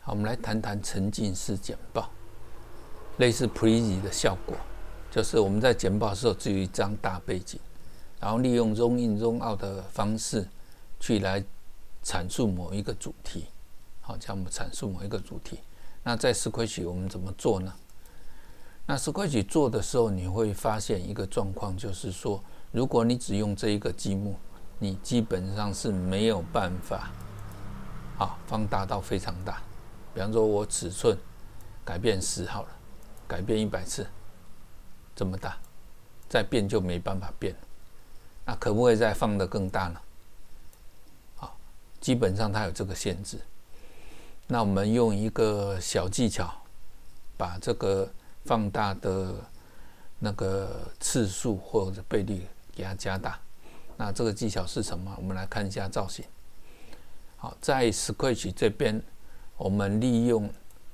好，我们来谈谈沉浸式简报，类似 Prezi 的效果，就是我们在简报的时候只有一张大背景，然后利用 zoom in zoom out 的方式去来阐述某一个主题。好，这样我们阐述某一个主题。那在 Scratch 我们怎么做呢？那 Scratch 做的时候，你会发现一个状况，就是说，如果你只用这一个积木，你基本上是没有办法放大到非常大。比方说，我尺寸改变10好了，改变100次，这么大，再变就没办法变了。那可不可以再放得更大呢？好，基本上它有这个限制。那我们用一个小技巧，把这个放大的那个次数或者倍率给它加大。那这个技巧是什么？我们来看一下造型。好，在 Scratch 这边，我们利用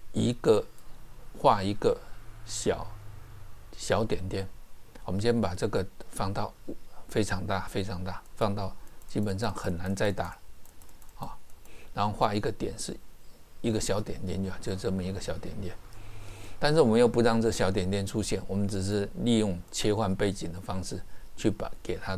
画一个小点点。我们先把这个放到非常大，非常大，放到基本上很难再大了。好，然后画一个点是一个小点点就这么一个小点点。但是我们又不让这小点点出现，我们只是利用切换背景的方式去给它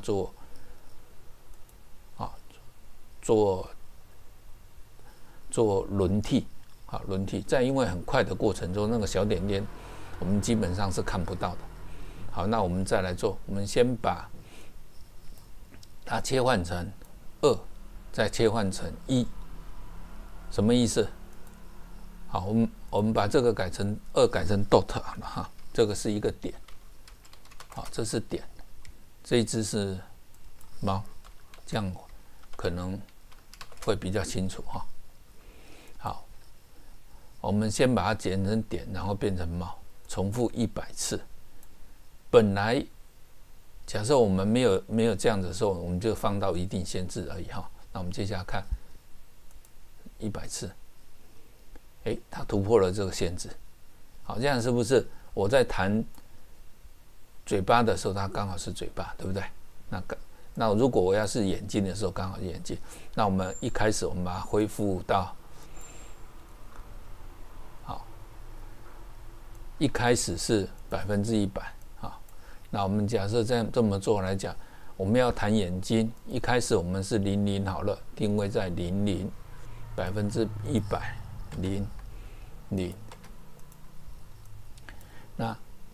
做轮替，轮替。在因为很快的过程中，那个小点点我们基本上是看不到的。好，那我们再来做，我们先把它切换成2，再切换成1，什么意思？好，我们把这个改成2，改成 dot 好了哈，这个是一个点，好，这是点，这一只是猫，这样可能会比较清楚哈。好，我们先把它剪成点，然后变成猫，重复100次。本来假设我们没有这样子的时候，我们就放到一定限制而已哈。那我们接下来看100次。它突破了这个限制。好，这样是不是我在弹嘴巴的时候，它刚好是嘴巴，对不对？那如果我要是眼睛的时候，刚好是眼睛。那我们一开始我们把它恢复到，好，一开始是100%。好，那我们假设这么做来讲，我们要弹眼睛，一开始我们是00好了，定位在00，100%，00。那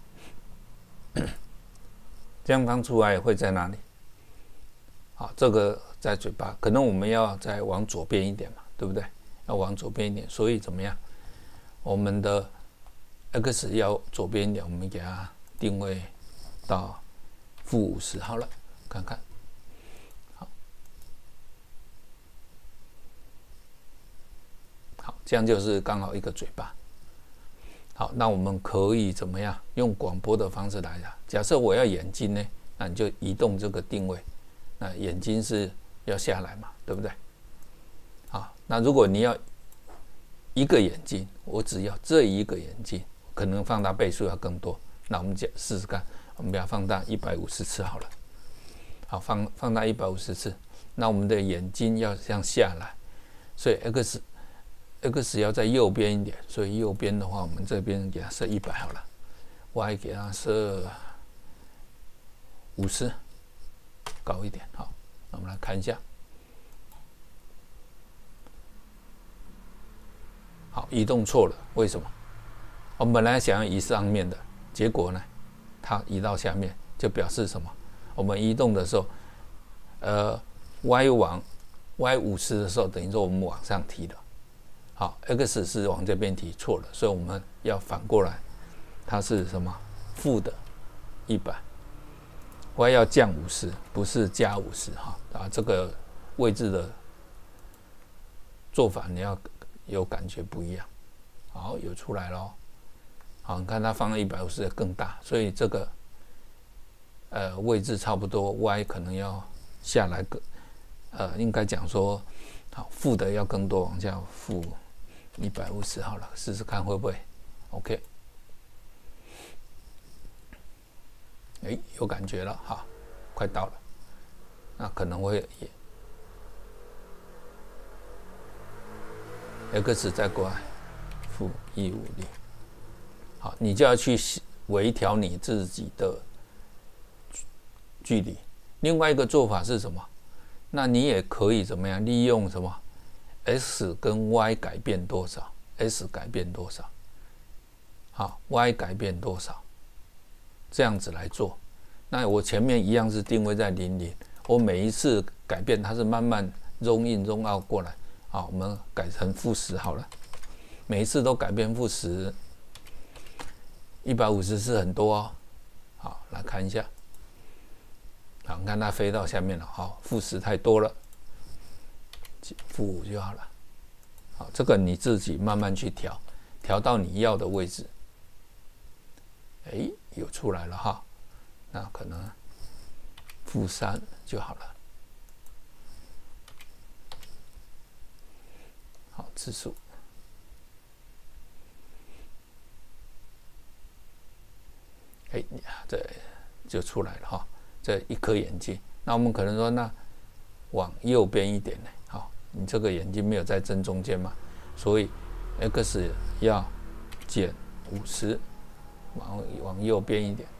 这样刚出来会在哪里？好，这个在嘴巴，可能我们要再往左边一点嘛，对不对？要往左边一点，所以怎么样？我们的 X 要左边一点，我们给它定位到-50好了，看看。好，这样就是刚好一个嘴巴。好，那我们可以怎么样？用广播的方式来讲。假设我要眼睛呢，那你就移动这个定位，那眼睛是要下来嘛，对不对？好，那如果你要一个眼睛，我只要这一个眼睛，可能放大倍数要更多。那我们试试看，我们把它放大150次好了。好，放大150次，那我们的眼睛要这样下来，所以 X 要在右边一点，所以右边的话，我们这边给它设100好了 ，Y 给它设50，高一点。好，那我们来看一下。好，移动错了，为什么？我们本来想要移上面的，结果呢，它移到下面，就表示什么？我们移动的时候，Y50的时候，等于说我们往上提了。好 ，X 是往这边提，错了，所以我们要反过来，它是什么？负的100，Y 要降50，不是加50哈。这个位置的做法你要有感觉不一样。好，有出来咯。好，你看它放在150更大，所以这个位置差不多 ，Y 可能要下来应该讲说，好，负的要更多，往下负150好了，试试看会不会 ？OK， 有感觉了，好，快到了，那可能会X 再过来， 负150。好，你就要去微调你自己的距离。另外一个做法是什么？那你也可以怎么样？利用什么 ？S 跟 Y 改变多少 ？S 改变多少？好 ，Y 改变多少？这样子来做。那我前面一样是定位在00，我每一次改变它是慢慢roll in roll out过来。好，我们改成-10好了。每一次都改变-10，150是很多哦。好，来看一下。好，你看它飞到下面了。好，-10太多了，-5就好了。好，这个你自己慢慢去调，调到你要的位置。哎，有出来了哈。那可能-3就好了。好，次数。哎，这就出来了哈。这一颗眼睛，那我们可能说，那往右边一点呢？好，你这个眼睛没有在正中间嘛，所以 x 要减50，往右边一点。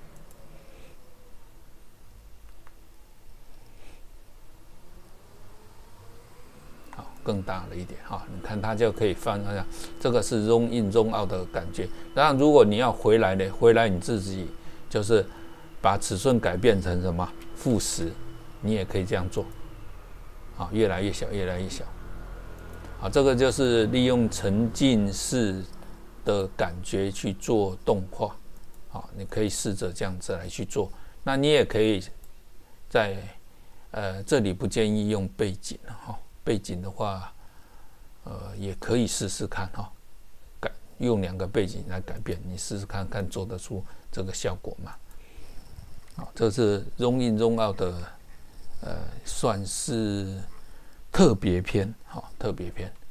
好，更大了一点哈，你看它就可以放那样，这个是roll in roll out的感觉。当然，如果你要回来呢，回来你自己就是把尺寸改变成什么-10，你也可以这样做。好，越来越小，越来越小。好，这个就是利用沉浸式的感觉去做动画。好，你可以试着这样子来去做。那你也可以在这里不建议用背景哈，背景的话，也可以试试看哈，用2个背景来改变，你试试看看做得出这个效果吗？好，这是roll in roll out的算是特别篇，好，特别篇。